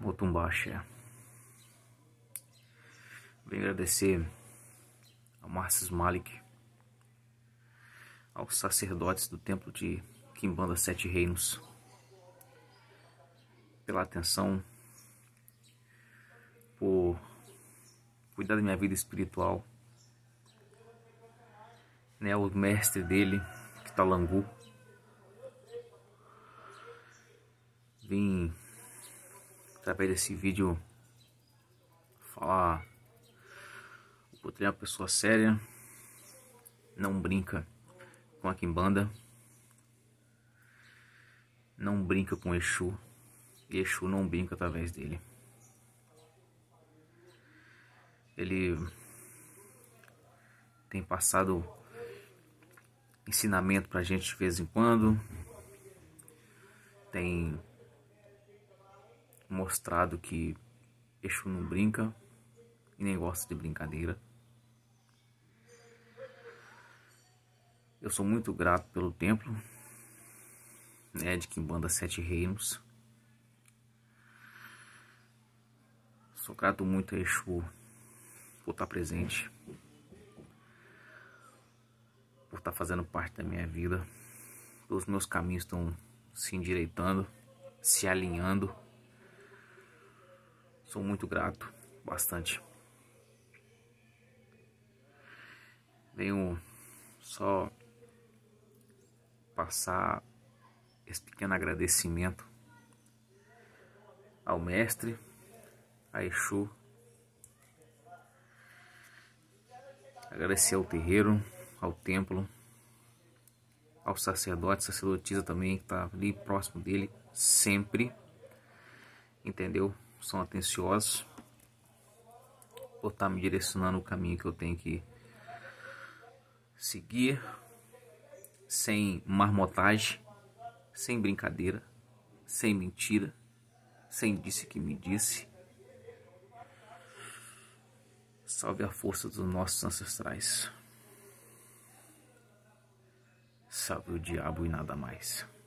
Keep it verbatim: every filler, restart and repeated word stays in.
Motumbaxé. Venho agradecer ao Marcis Malik, aos sacerdotes do templo de Quimbanda Sete Reinos, pela atenção, por cuidar da minha vida espiritual, né, o mestre dele, Kitalangu. Vim, através desse vídeo, falar: o Potrinho é uma pessoa séria, não brinca com a Quimbanda, não brinca com Exu, e Exu não brinca através dele. Ele tem passado ensinamento pra gente de vez em quando, tem mostrado que Exu não brinca e nem gosta de brincadeira. Eu sou muito grato pelo templo, né, de Quimbanda Sete Reinos. Sou grato muito a Exu por estar presente, por estar fazendo parte da minha vida. Os meus caminhos estão se endireitando, se alinhando. Sou muito grato, bastante. Venho só passar esse pequeno agradecimento ao mestre, a Exu, agradecer ao terreiro, ao templo, ao sacerdote, sacerdotisa também, que está ali próximo dele, sempre, entendeu? São atenciosos por estar me direcionando o caminho que eu tenho que seguir, sem marmotagem, sem brincadeira, sem mentira, sem disse que me disse. Salve a força dos nossos ancestrais. Salve o diabo e nada mais.